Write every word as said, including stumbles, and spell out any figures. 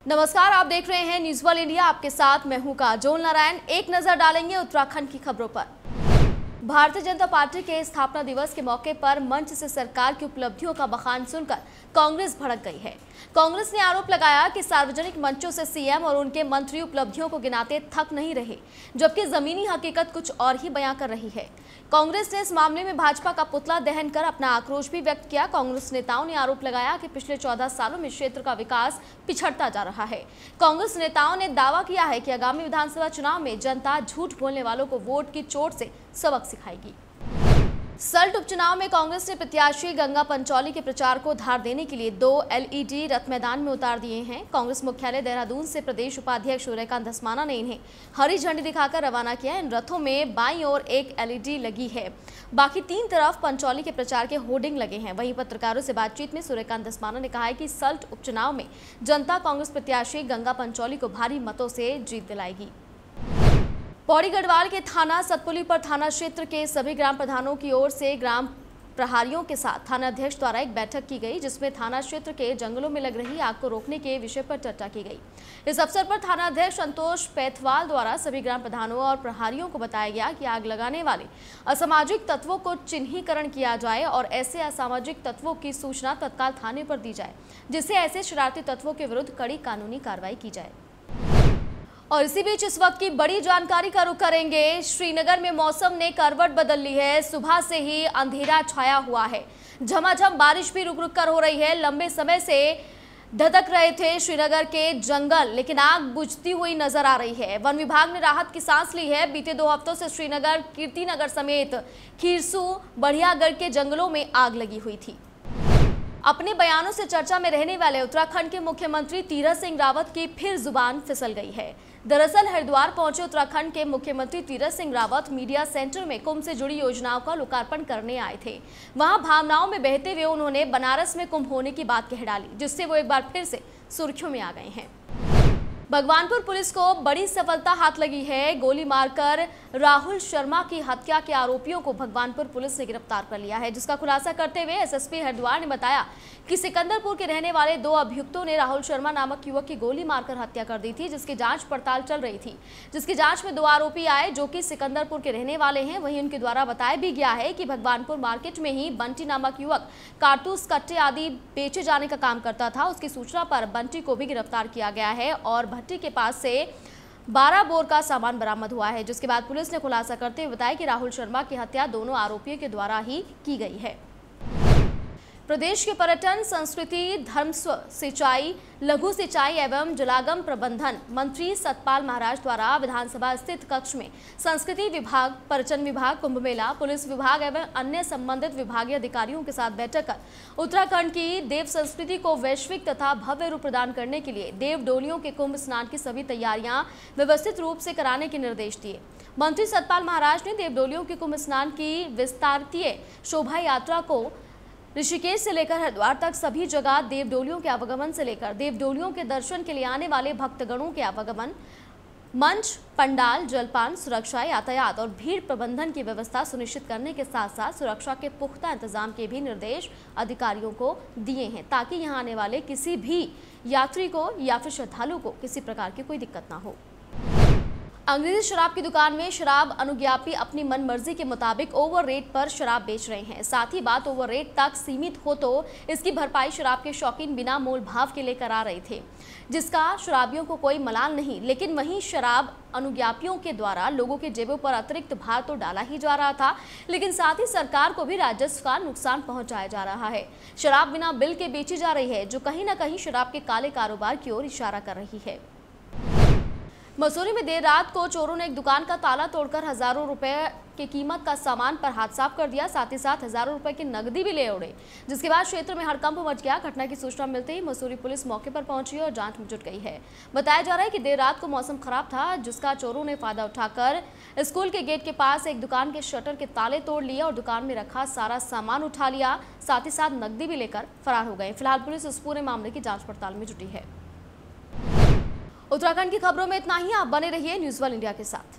नमस्कार, आप देख रहे हैं न्यूज वर्ल्ड इंडिया। आपके साथ मैं हूं काजोल नारायण। एक नजर डालेंगे उत्तराखंड की खबरों पर। भारतीय जनता पार्टी के स्थापना दिवस के मौके पर मंच से सरकार की उपलब्धियों का बखान सुनकर कांग्रेस भड़क गई है। कांग्रेस ने आरोप लगाया कि सार्वजनिक मंचों से सीएम और उनके मंत्री उपलब्धियों को गिनाते थक नहीं रहे, जबकि जमीनी हकीकत कुछ और ही बयां कर रही है। कांग्रेस ने इस मामले में भाजपा का पुतला दहन कर अपना आक्रोश भी व्यक्त किया। कांग्रेस नेताओं ने आरोप लगाया कि पिछले चौदह सालों में क्षेत्र का विकास पिछड़ता जा रहा है। कांग्रेस नेताओं ने दावा किया है कि आगामी विधानसभा चुनाव में जनता झूठ बोलने वालों को वोट की चोट से सबक सिखाएगी। सल्ट उपचुनाव में कांग्रेस ने प्रत्याशी गंगा पंचौली के प्रचार को धार देने के लिए दो एलईडी रथ मैदान में उतार दिए हैं। कांग्रेस मुख्यालय देहरादून से प्रदेश उपाध्यक्ष सूर्यकांत धस्माना ने इन्हें हरी झंडी दिखाकर रवाना किया। इन रथों में बाईं ओर एक एलईडी लगी है, बाकी तीन तरफ पंचौली के प्रचार के होर्डिंग लगे हैं। वहीं पत्रकारों से बातचीत में सूर्यकांत धस्माना ने कहा है कि सल्ट उपचुनाव में जनता कांग्रेस प्रत्याशी गंगा पंचौली को भारी मतों से जीत दिलाएगी। पौड़ी गढ़वाल के थाना सतपुली पर थाना क्षेत्र के सभी ग्राम प्रधानों की ओर से ग्राम प्रहारियों के साथ थाना अध्यक्ष द्वारा एक बैठक की गई, जिसमें थाना क्षेत्र के जंगलों में लग रही आग को रोकने के विषय पर चर्चा की गई। इस अवसर पर थाना अध्यक्ष संतोष पैथवाल द्वारा सभी ग्राम प्रधानों और प्रहारियों को बताया गया कि आग लगाने वाले असामाजिक तत्वों को चिन्हीकरण किया जाए और ऐसे असामाजिक तत्वों की सूचना तत्काल थाने पर दी जाए, जिससे ऐसे शरारती तत्वों के विरुद्ध कड़ी कानूनी कार्रवाई की जाए। और इसी बीच इस वक्त की बड़ी जानकारी का रुख करेंगे। श्रीनगर में मौसम ने करवट बदल ली है। सुबह से ही अंधेरा छाया हुआ है, झमाझम बारिश भी रुक रुक कर हो रही है। लंबे समय से धधक रहे थे श्रीनगर के जंगल, लेकिन आग बुझती हुई नजर आ रही है। वन विभाग ने राहत की सांस ली है। बीते दो हफ्तों से श्रीनगर, कीर्तिनगर समेत खीरसू, बढ़ियागढ़ के जंगलों में आग लगी हुई थी। अपने बयानों से चर्चा में रहने वाले उत्तराखंड के मुख्यमंत्री तीरथ सिंह रावत की फिर जुबान फिसल गई है। दरअसल हरिद्वार पहुंचे उत्तराखंड के मुख्यमंत्री तीरथ सिंह रावत मीडिया सेंटर में कुंभ से जुड़ी योजनाओं का लोकार्पण करने आए थे। वहां भावनाओं में बहते हुए उन्होंने बनारस में कुंभ होने की बात कह डाली, जिससे वो एक बार फिर से सुर्खियों में आ गए हैं। भगवानपुर पुलिस को बड़ी सफलता हाथ लगी है। गोली मारकर राहुल शर्मा की हत्या के आरोपियों को भगवानपुर पुलिस ने गिरफ्तार कर लिया है, जिसका खुलासा करते हुए एसएसपी हरिद्वार ने बताया कि सिकंदरपुर के रहने वाले दो अभियुक्तों ने राहुल शर्मा नामक युवक की गोली मारकर हत्या कर दी थी, जिसकी जांच पड़ताल चल रही थी। जिसकी जांच में दो आरोपी आए जो कि सिकंदरपुर के रहने वाले हैं। वहीं उनके द्वारा बताया भी गया है कि भगवानपुर मार्केट में ही बंटी नामक युवक कारतूस, कट्टे आदि बेचे जाने का काम करता था। उसकी सूचना पर बंटी को भी गिरफ्तार किया गया है और भट्टी के पास से बारह बोर का सामान बरामद हुआ है, जिसके बाद पुलिस ने खुलासा करते हुए बताया कि राहुल शर्मा की हत्या दोनों आरोपियों के द्वारा ही की गई है। प्रदेश के पर्यटन, संस्कृति, धर्म, सिंचाई, लघु सिंचाई एवं जलागम प्रबंधन मंत्री सतपाल महाराज द्वारा विधानसभा स्थित कक्ष में संस्कृति विभाग, पर्यटन विभाग, कुंभ मेला, पुलिस विभाग एवं अन्य संबंधित विभागीय अधिकारियों के साथ बैठक कर उत्तराखंड की देव संस्कृति को वैश्विक तथा भव्य रूप प्रदान करने के लिए देव डोलियों के कुंभ स्नान की सभी तैयारियां व्यवस्थित रूप से कराने के निर्देश दिए। मंत्री सतपाल महाराज ने देव डोलियों के कुंभ स्नान की विस्तारित शोभा यात्रा को ऋषिकेश से लेकर हरिद्वार तक सभी जगह देव डोलियों के आवागमन से लेकर देव डोलियों के दर्शन के लिए आने वाले भक्तगणों के आवागमन, मंच, पंडाल, जलपान, सुरक्षा, यातायात और भीड़ प्रबंधन की व्यवस्था सुनिश्चित करने के साथ साथ सुरक्षा के पुख्ता इंतजाम के भी निर्देश अधिकारियों को दिए हैं, ताकि यहां आने वाले किसी भी यात्री को या फिर श्रद्धालु को किसी प्रकार की कोई दिक्कत ना हो। अंग्रेजी शराब की दुकान में शराब अनुज्ञापी अपनी मनमर्जी के मुताबिक ओवर रेट पर शराब बेच रहे हैं। साथ ही बात ओवर रेट तक सीमित हो तो इसकी भरपाई शराब के शौकीन बिना मोल भाव के लिए करा रहे थे, जिसका शराबियों को कोई मलाल नहीं। लेकिन वहीं शराब अनुज्ञापियों के द्वारा लोगों के जेबों पर अतिरिक्त भार तो डाला ही जा रहा था, लेकिन साथ ही सरकार को भी राजस्व का नुकसान पहुंचाया जा रहा है। शराब बिना बिल के बेची जा रही है, जो कहीं न कहीं शराब के काले कारोबार की ओर इशारा कर रही है। मसूरी में देर रात को चोरों ने एक दुकान का ताला तोड़कर हजारों रुपए की कीमत का सामान पर हाथ साफ कर दिया, साथ ही साथ हजारों रुपए की नकदी भी ले उड़े, जिसके बाद क्षेत्र में हड़कंप मच गया। घटना की सूचना मिलते ही मसूरी पुलिस मौके पर पहुंची और जांच में जुट गई है। बताया जा रहा है कि देर रात को मौसम खराब था, जिसका चोरों ने फायदा उठाकर स्कूल के गेट के पास एक दुकान के शटर के ताले तोड़ लिए और दुकान में रखा सारा सामान उठा लिया, साथ ही साथ नकदी भी लेकर फरार हो गए। फिलहाल पुलिस इस पूरे मामले की जाँच पड़ताल में जुटी है। उत्तराखंड की खबरों में इतना ही। आप बने रहिए न्यूज वर्ल्ड इंडिया के साथ।